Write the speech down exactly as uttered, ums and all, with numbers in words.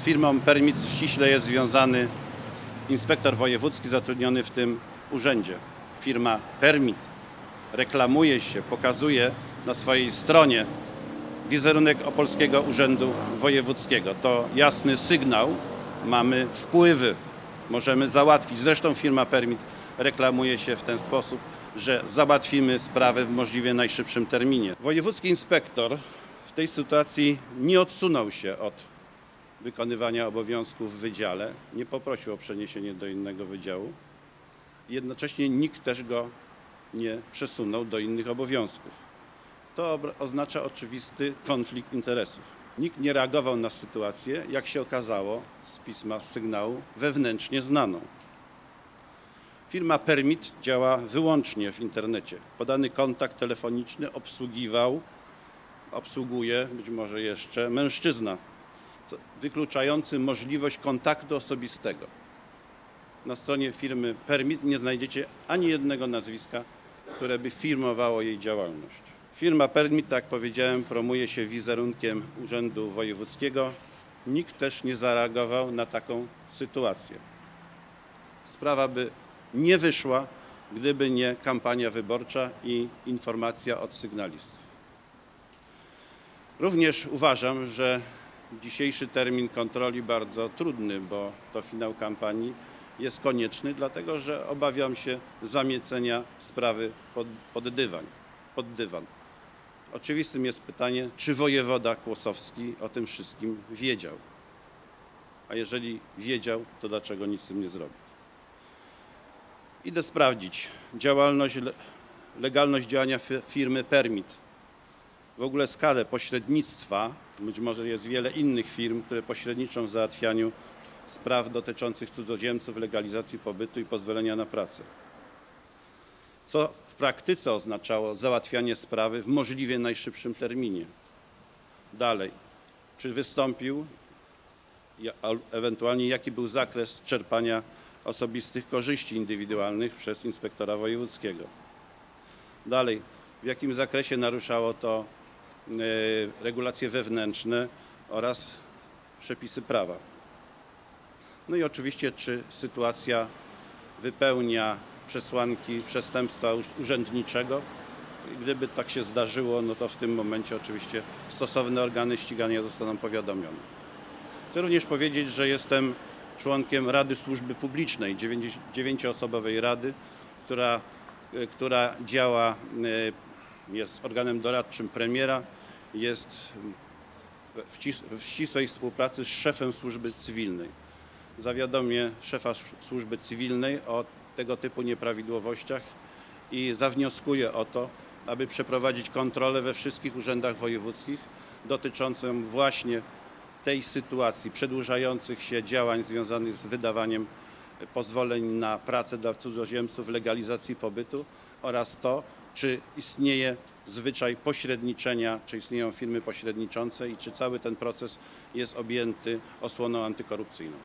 Z firmą Permit ściśle jest związany inspektor wojewódzki zatrudniony w tym urzędzie. Firma Permit reklamuje się, pokazuje na swojej stronie wizerunek Opolskiego Urzędu Wojewódzkiego. To jasny sygnał, mamy wpływy, możemy załatwić. Zresztą firma Permit reklamuje się w ten sposób, że załatwimy sprawę w możliwie najszybszym terminie. Wojewódzki inspektor w tej sytuacji nie odsunął się od wykonywania obowiązków w wydziale, nie poprosił o przeniesienie do innego wydziału. Jednocześnie nikt też go nie przesunął do innych obowiązków. To oznacza oczywisty konflikt interesów. Nikt nie reagował na sytuację, jak się okazało z pisma, z sygnału, wewnętrznie znaną. Firma Permit działa wyłącznie w internecie. Podany kontakt telefoniczny obsługiwał, obsługuje być może jeszcze mężczyzna, wykluczający możliwość kontaktu osobistego. Na stronie firmy Permit nie znajdziecie ani jednego nazwiska, które by firmowało jej działalność. Firma Permit, tak jak powiedziałem, promuje się wizerunkiem Urzędu Wojewódzkiego. Nikt też nie zareagował na taką sytuację. Sprawa by nie wyszła, gdyby nie kampania wyborcza i informacja od sygnalistów. Również uważam, że dzisiejszy termin kontroli bardzo trudny, bo to finał kampanii jest konieczny, dlatego że obawiam się zamiecenia sprawy pod, pod dywan. Pod dywan. Oczywistym jest pytanie, czy wojewoda Kłosowski o tym wszystkim wiedział. A jeżeli wiedział, to dlaczego nic z tym nie zrobił? Idę sprawdzić działalność, legalność działania firmy Permit. W ogóle skalę pośrednictwa, być może jest wiele innych firm, które pośredniczą w załatwianiu spraw dotyczących cudzoziemców, legalizacji pobytu i pozwolenia na pracę. Co w praktyce oznaczało załatwianie sprawy w możliwie najszybszym terminie. Dalej, czy wystąpił, ewentualnie jaki był zakres czerpania osobistych korzyści indywidualnych przez inspektora wojewódzkiego. Dalej, w jakim zakresie naruszało to regulacje wewnętrzne oraz przepisy prawa. No i oczywiście, czy sytuacja wypełnia przesłanki przestępstwa urzędniczego. Gdyby tak się zdarzyło, no to w tym momencie oczywiście stosowne organy ścigania zostaną powiadomione. Chcę również powiedzieć, że jestem członkiem Rady Służby Publicznej, dziewięcioosobowej rady, która, która działa, jest organem doradczym premiera, jest w ścisłej współpracy z szefem służby cywilnej. Zawiadomię szefa służby cywilnej o tego typu nieprawidłowościach i zawnioskuję o to, aby przeprowadzić kontrolę we wszystkich urzędach wojewódzkich dotyczącą właśnie tej sytuacji, przedłużających się działań związanych z wydawaniem pozwoleń na pracę dla cudzoziemców, legalizacji pobytu oraz to, czy istnieje zwyczaj pośredniczenia, czy istnieją firmy pośredniczące i czy cały ten proces jest objęty osłoną antykorupcyjną.